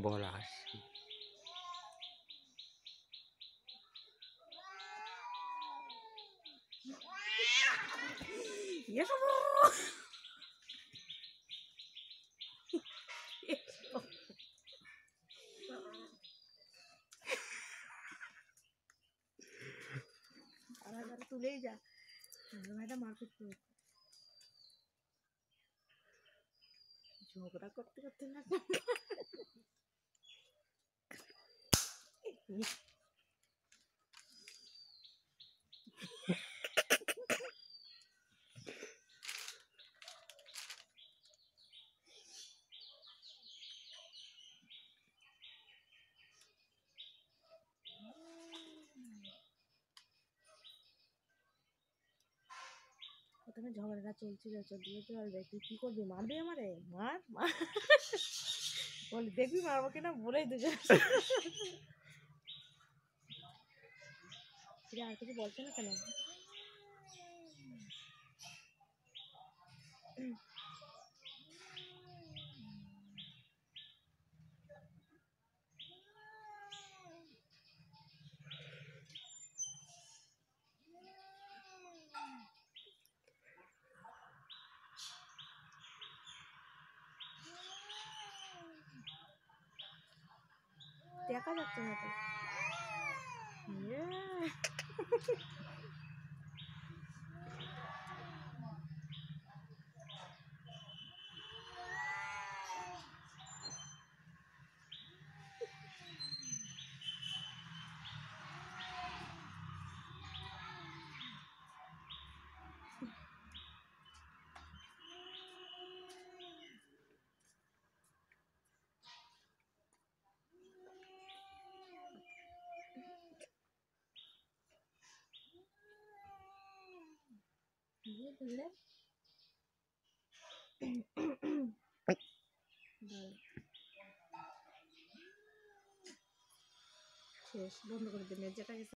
বল আসি। তুলেই যা ভাইটা মারপিট করে ঝগড়া করতে করতে না প্রথমে ঝগড়াটা চলছিল দিয়েছে আর তুই কি করবি মারবি আমারে মার মার বল দেখবি মারবো কিনা বলেই দুজন আর কিছু বলছে না কেন দেখা যাচ্ছে না তো বুঝলে শেষ বন্ধ করে দিন যেটা